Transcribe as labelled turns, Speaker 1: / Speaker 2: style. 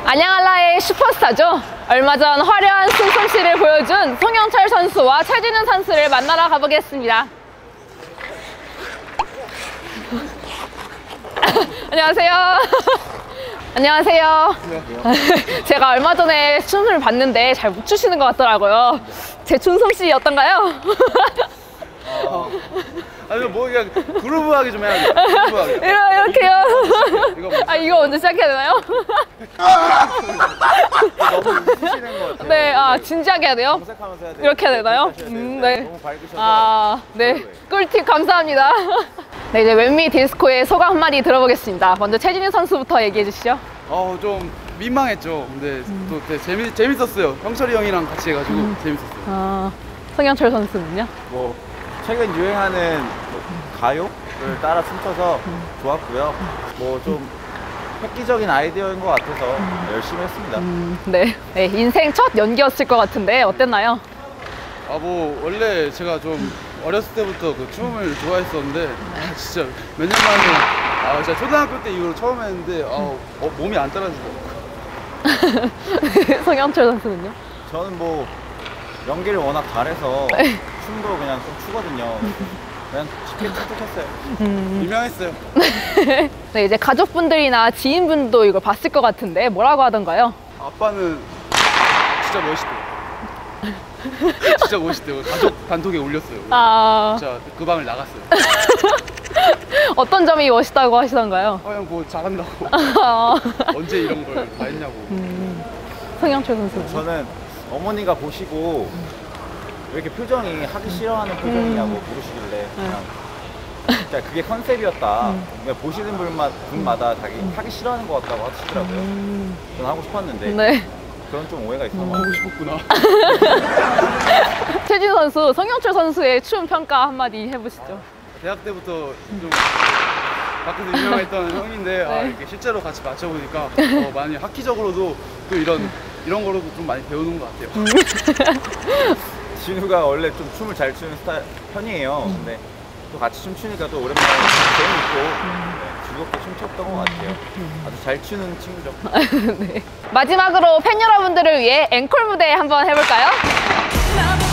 Speaker 1: 안양알라의 슈퍼스타죠. 얼마 전 화려한 춤솜씨를 보여준 송영철 선수와 최진우 선수를 만나러 가보겠습니다. 안녕하세요. 안녕하세요. 제가 얼마 전에 춤을 봤는데 잘 못 추시는 것 같더라고요. 제 춤솜씨 어떤가요?
Speaker 2: 아니 뭐 그냥 그루브하게 좀 해야죠. 그루브하게.
Speaker 1: 이렇게요.
Speaker 2: 이거
Speaker 1: 이거 먼저 시작해야 되나요?
Speaker 2: 너무 웃으시는 것 같아요.
Speaker 1: 네, 진지하게 해야 돼요?
Speaker 2: 정색하면서 해야 돼요.
Speaker 1: 이렇게 해야 되나요?
Speaker 2: 네. 너무 밝으셔서.
Speaker 1: 네. 꿀팁 감사합니다. 네, 이제 웬미 디스코의 소감 한마디 들어보겠습니다. 먼저 최진우 선수부터 얘기해 주시죠.
Speaker 2: 좀 민망했죠. 근데 또 되게 재밌었어요. 형철이 형이랑 같이 해가지고 재밌었어요.
Speaker 1: 송영철 선수는요?
Speaker 3: 뭐 최근 유행하는 가요를 따라 춤춰서 좋았고요. 뭐 좀 획기적인 아이디어인 것 같아서 열심히 했습니다.
Speaker 1: 네. 인생 첫 연기였을 것 같은데 어땠나요?
Speaker 2: 뭐 원래 제가 좀 어렸을 때부터 그 춤을 좋아했었는데 진짜 몇 년 만에 제가 초등학교 때 이후로 처음 했는데 몸이 안 따라주더라고요.
Speaker 1: 송영철 선수는요?
Speaker 3: 저는 뭐 연기를 워낙 잘해서 춤도 그냥 좀 추거든요. 그냥 쉽게 툭툭했어요.
Speaker 2: 유명했어요.
Speaker 1: 네, 이제 가족분들이나 지인분도 이걸 봤을 것 같은데 뭐라고 하던가요?
Speaker 2: 아빠는 진짜 멋있대요. 진짜 멋있대요. 가족 단톡에 올렸어요. 진짜 그 방을 나갔어요.
Speaker 1: 어떤 점이 멋있다고 하시던가요?
Speaker 2: 그냥 뭐 잘한다고. 언제 이런 걸 다 했냐고.
Speaker 1: 송영철 선수.
Speaker 3: 저는 어머니가 보시고 왜 이렇게 표정이 하기 싫어하는 표정이냐고 물으시길래 그냥 진짜 그게 컨셉이었다. 보시는 분마다 자기 하기 싫어하는 것 같다고 하시더라고요. 저는 하고 싶었는데
Speaker 1: 네.
Speaker 3: 그런 좀 오해가 있어서
Speaker 2: 하고 싶었구나.
Speaker 1: 최진우 선수, 송영철 선수의 춤 평가 한마디 해보시죠.
Speaker 2: 대학 때부터 좀 밖에서 유명했던 형인데 이렇게 실제로 같이 맞춰보니까 많이 학기적으로도 또 이런 거로도 좀 많이 배우는 것 같아요.
Speaker 3: 진우가 원래 좀 춤을 잘 추는 편이에요. 근데 또 같이 춤추니까 또 오랜만에 재밌고 즐겁게 춤췄던 것 같아요. 아주 잘 추는 친구죠.
Speaker 1: 네. 마지막으로 팬 여러분들을 위해 앵콜 무대 한번 해볼까요?